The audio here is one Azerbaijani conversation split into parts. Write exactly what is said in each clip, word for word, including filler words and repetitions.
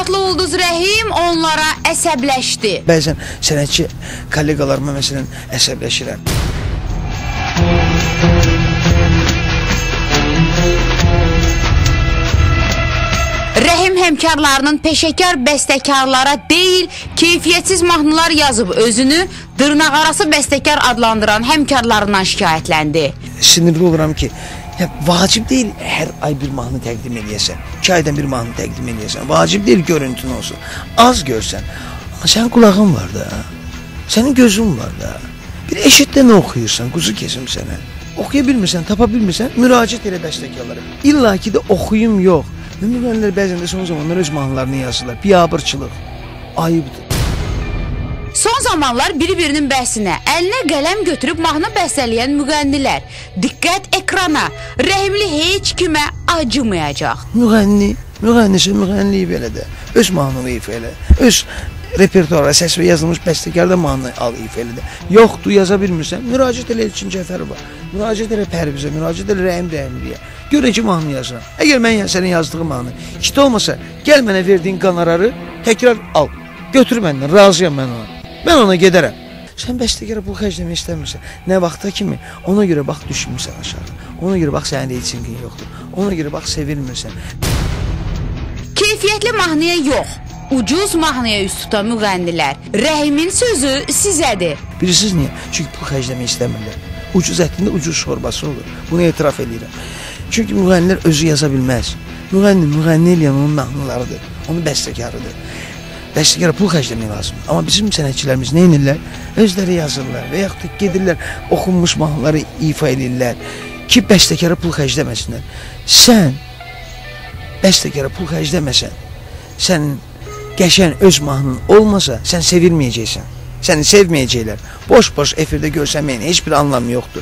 adlı ulduz Rəhim onlara əsəbləşdi. Bəzən sənətçi kolleqalarıma məsələn əsəbləşirəm. Rəhim həmkarlarının peşəkar bəstəkarlara deyil, keyfiyyətsiz mahnılar yazıb özünü dırnaqarası bəstəkar adlandıran həmkarlarından şikayətləndi. Sinirli oluram ki, ya, vacib deyil hər ay bir mahnı təqdim edəsən, iki aydan bir mahnı təqdim edəsən, vacib deyil görüntün olsun, az görsən. Amma sənin qulağın var da, sənin gözün var da, bir eşitdə nə oxuyursan, quzu kesim sənə. Oxuya bilmirsən, tapa bilmirsən, müraciət elə bəstəkarlara. İlla ki də oxuyum yox. Müğənnilər bəzən də son zamanlar öz mahnılarını yazırlar. Biabırçılıq, ayıbdır. Son zamanlar biri-birinin bəhsinə əlinə qələm götürüb mahnı bəstələyən müğənnilər. Diqqət ekrana, Rəhimli heç kimə acımayacaq. Müğənni, müğənnisi müğənniyi belə də, öz mahnını ifa elə, öz repertuara, səs və yazılmış bəstəkarda mahnı al ifa elə də. Yoxdur, yaza bilmirsən, müraciət elə Elçin Cəfərova, müraciət elə Pərvizə, müraciət elə Rəhim Rəhimliyə. Görə ki, mahnı yazıram. Əgər mən sənin yazdığın mahnı işdə olmasa, gəl mənə verdiyin qanararı təkrar al. Götür məndən, razıyam mən ona. Mən ona gedərəm. Sən bəstəkara pul xərcləmək istəmirsən. Nə vaxta kimi? Ona görə bax düşmürsən aşağı. Ona görə bax sənin heç çingin yoxdur. Ona görə bax sevilmirsən. Keyfiyyətli mahnıya yox, ucuz mahnıya üst tutan müğənnilər. Rəhimin sözü sizədir. Bilirsiniz niyə? Çünki pul xərcləmək istəmirlər. Ucuz ətində ucuz şorbası olur. Bunu etiraf edirəm. Çünki müğənnilər özü yaza bilməz. Müğənni, müğənni eləyən onun mahnılarıdır. Onun bəstəkarıdır. Bəstəkara pul xərcləmək lazımdır. Amma bizim sənətçilərimiz nə edirlər? Özləri yazırlar və yaxud da gedirlər, oxunmuş mahnıları ifa edirlər ki, bəstəkara pul xərcləməsinlər. Sən bəstəkara pul xərcləməsən, sənin qəşən öz mahnın olmasa, sən sevilməyəcəksən. Səni sevməyəcəklər. Boş-boş efirdə görsənməyin heç bir anlamı yoxdur.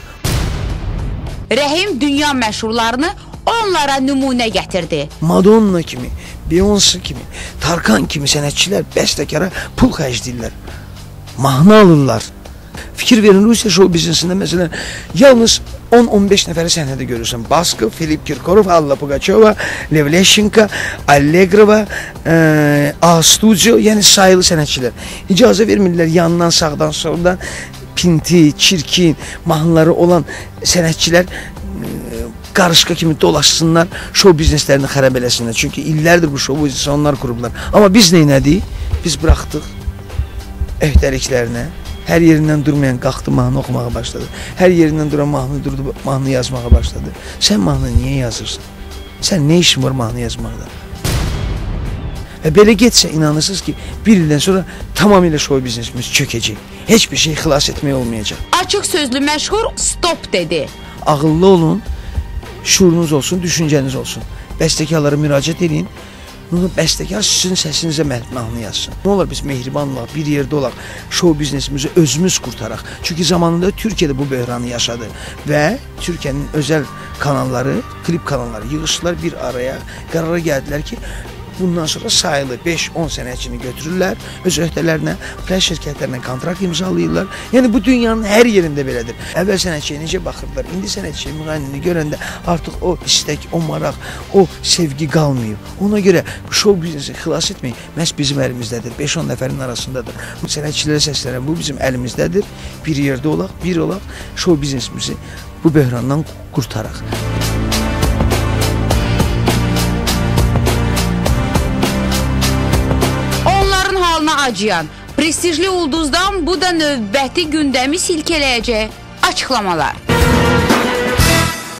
Rəhim dünya məşhurlarını onlara nümunə gətirdi. Madonna kimi, Beyoncé kimi, Tarkan kimi sənətçilər bəstəkara pul xərcləyirlər. Mahnı alırlar. Fikir verin, Rusiya show biznesində məsələn yalnız on on beş nəfəri səhnədə görürsən. Baskı, Filip Kirkorov, Alla Pugaçova, Lev Leşenko, Allegrova, e, A-Studio, yəni sayılı sənətçilər. İcazə vermirlər yandan, sağdan, soldan pinti, çirkin, mahnıları olan sənətçilər e, qarışqa kimi dolaşsınlar, show bizneslərini xərab eləsinlər. Çünki illərdir bu show biznesi onlar qurublar. Amma biz neynədik? Biz buraxdıq öhdəliklərinə. Hər yerindən durmayan qalxdı, mahnı oxumağa başladı. Hər yerindən duran mahnı durdu, mahnı yazmağa başladı. Sən mahnı niyə yazırsan? Sən nə işin var mahnı yazmaqda? Və belə getsə inanırsınız ki, bir ildən sonra tamamilə show biznesimiz çökəcək. Heç bir şey xilas etmək olmayacaq. Açıq sözlü məşhur stop dedi. Ağıllı olun, şuurunuz olsun, düşüncəniz olsun. Bəstəkarlara müraciət edin. Bəstəkar sizin səsinizə mahnı yazsın. Nə olar biz mehribanlıq, bir yerdə olaq, show biznesimizi özümüz qurtaraq. Çünki zamanında Türkiyədə bu böhranı yaşadı və Türkiyənin özəl kanalları, klip kanalları yığışdılar bir araya, qərara gəldilər ki, bundan sonra sayılı beş on sənətçini götürürlər, öz öhdələrinə, flash şirkətlərlə kontrakt imzalayırlar. Yəni bu dünyanın hər yerində belədir. Əvvəl sənətçiyə necə baxırdılar, indi sənətçiyə müğənnini görəndə artıq o istək, o maraq, o sevgi qalmayıb. Ona görə show biznesi xilas etmək məhz bizim əlimizdədir, beş on nəfərin arasındadır. Sənətçilərə səslənən bu bizim əlimizdədir. Bir yerdə olaq, bir olaq, show biznesimizi bu böhrandan qurtaraq. Acıyan, prestijli ulduzdan bu da növbəti gündəmi silkələyəcək açıqlamalar.